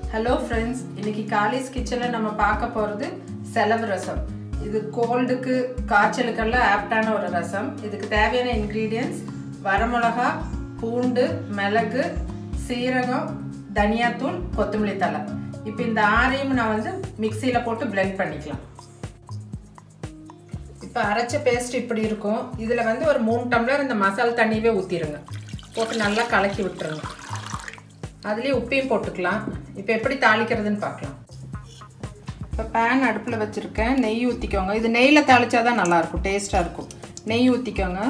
Hello friends, இன்னைக்கு Kallis கிச்சன்ல நம்ம பார்க்க போறது செலவு ரசம். இது கோல்டுக்கு காய்ச்சலுக்கெல்லாம் ஆப்டான ஒரு ரசம். இதுக்கு தேவையான இன்கிரிடியன்ட்ஸ் வரமிளகா, பூண்டு, மிளகு, சீரகம், தனியாத்தூள், கொத்தமல்லி தழை. இப்போ இந்த ஆறையும் நான் வந்து மிக்ஸில போட்டு blend பண்ணிக்கலாம். இப்போ அரைச்ச பேஸ்ட் இப்படி இருக்கும். இதுல வந்து ஒரு 3 டம்ளர் இந்த மசாலா தண்ணியவே ஊத்திடுங்க. போட்டு நல்லா கலக்கி விட்டுருங்க. அதுலயே உப்பையும் போட்டுக்கலாம். இப்போ எப்படி தாளிக்கிறதுன்னு பார்க்கலாம். இப்போ pan அடுப்புல வச்சிருக்கேன். நெய் ஊத்திக்கோங்க. இது நெய்ல தாளிச்சா தான் நல்லா இருக்கும், டேஸ்டா இருக்கும். நெய் ஊத்திக்கோங்க.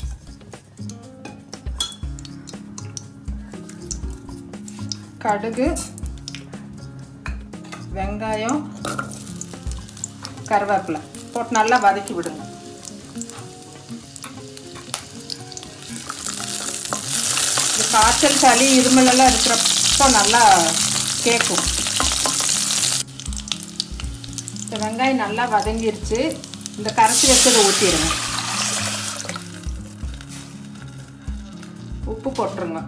கடுகு, வெங்காயம், கருவேப்பிலை போட்டு நல்லா வதக்கி விடுங்க. காய்ச்சல், சளி, இருமல் எல்லாம் இருக்கிறப்போ நல்லா கேட்கும். இந்த வெங்காயம் நல்லா வதங்கிருச்சு. இந்த கரைச்சி வச்சதை ஊற்றிடுங்க. உப்பு போட்டுருங்க.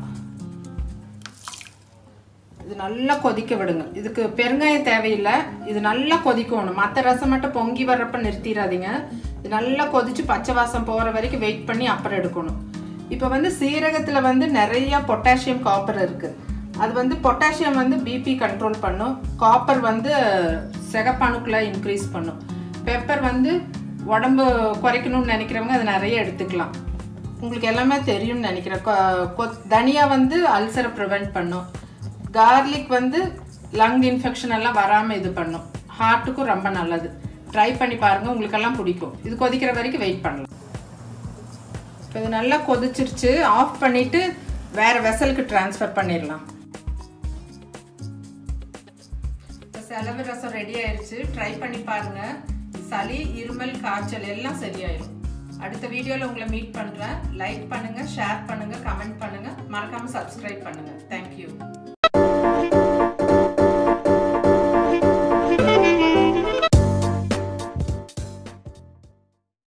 இது நல்லா கொதிக்க விடுங்க. இதுக்கு பெருங்காயம் தேவையில்லை. இது நல்லா கொதிக்கணும். மற்ற ரசம் மட்டும் பொங்கி வர்றப்ப நிறுத்திடாதீங்க. இது நல்லா கொதிச்சு பச்சை வாசம் போகிற வரைக்கும் வெயிட் பண்ணி அப்புறம் எடுக்கணும். இப்போ வந்து சீரகத்தில் வந்து நிறைய பொட்டாசியம், காப்பர் இருக்குது. அது வந்து பொட்டாசியம் வந்து பிபி கண்ட்ரோல் பண்ணும். காப்பர் வந்து சிகப்பணுக்களை இன்க்ரீஸ் பண்ணும். பெப்பர் வந்து உடம்பு குறைக்கணும்னு நினைக்கிறவங்க அது நிறைய எடுத்துக்கலாம். உங்களுக்கு எல்லாமே தெரியும்னு நினைக்கிறேன். தனியா வந்து அல்சரை ப்ரிவெண்ட் பண்ணும். கார்லிக் வந்து லங் இன்ஃபெக்ஷன் எல்லாம் வராமல் இது பண்ணும். ஹார்ட்டுக்கும் ரொம்ப நல்லது. ட்ரை பண்ணி பாருங்கள், உங்களுக்கெல்லாம் பிடிக்கும். இது கொதிக்கிற வரைக்கும் வெயிட் பண்ணலாம். இப்போ இது நல்லா கொதிச்சிருச்சு. ஆஃப் பண்ணிவிட்டு வேறு வெசலுக்கு ட்ரான்ஸ்ஃபர் பண்ணிடலாம். இப்போ செலவு ரசம் ரெடி ஆயிடுச்சு. ட்ரை பண்ணி பாருங்கள். சளி, இருமல், காய்ச்சல் எல்லாம் சரியாயிடும். அடுத்த வீடியோவில் உங்களை மீட் பண்ணுறேன். லைக் பண்ணுங்கள், ஷேர் பண்ணுங்கள், கமெண்ட் பண்ணுங்கள், மறக்காமல் சப்ஸ்கிரைப் பண்ணுங்கள். தேங்க்யூ.